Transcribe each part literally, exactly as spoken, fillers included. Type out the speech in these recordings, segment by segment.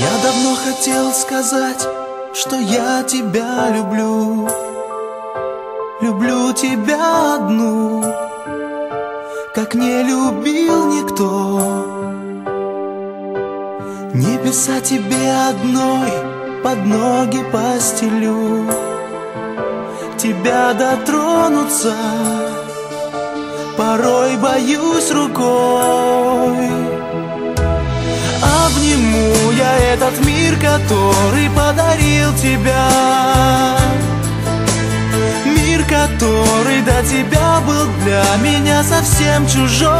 Я давно хотел сказать, что я тебя люблю. Люблю тебя одну, как не любил никто. Небеса тебе одной под ноги постелю. Тебя дотронуться порой боюсь рукой. Обниму я этот мир, который подарил тебя. Мир, который до тебя был для меня совсем чужой.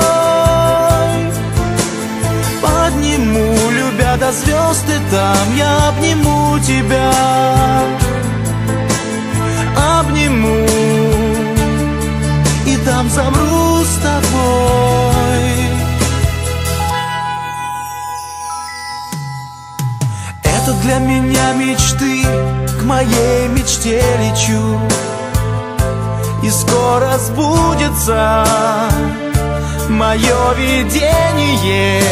Подниму, любя до звезд, и там я обниму тебя. Обниму, и там замру с тобой. Это для меня мечты, к моей мечте лечу. И скоро сбудется мое видение.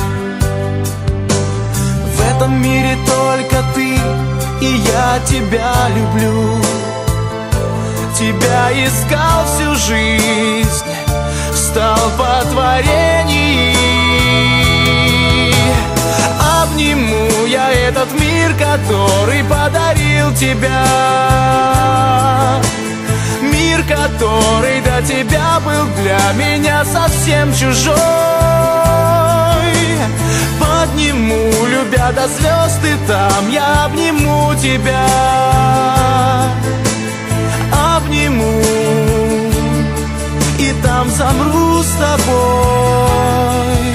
В этом мире только ты, и я тебя люблю. Тебя искал всю жизнь, стал по творению. Обниму я этот мир, который подарил тебя. Мир, который до тебя был для меня совсем чужой. Подниму, любя до звезд, и там я обниму тебя. Обниму, и там замру с тобой.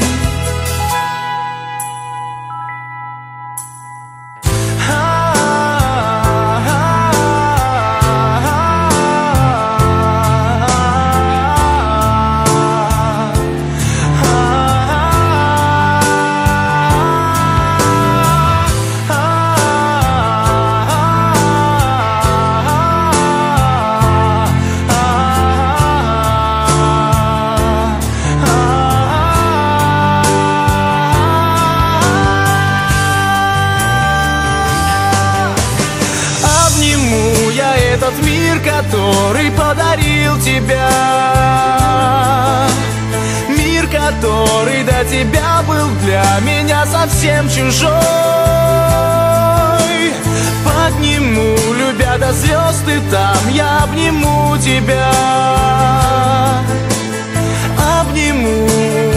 Этот мир, который подарил тебя. Мир, который до тебя был для меня совсем чужой. Подниму, любя до звезд, и там я обниму тебя. Обниму,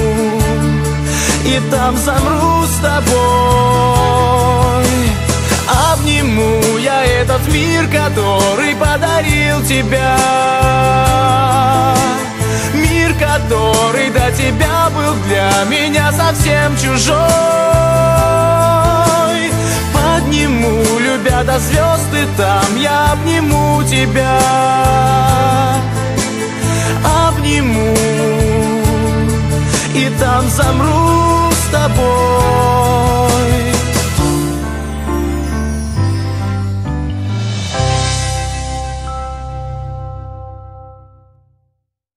и там замру с тобой. Обниму я этот мир, который подарил тебя. Мир, который до тебя был для меня совсем чужой. Подниму, любя до звезд, и там я обниму тебя. Обниму, и там замру с тобой.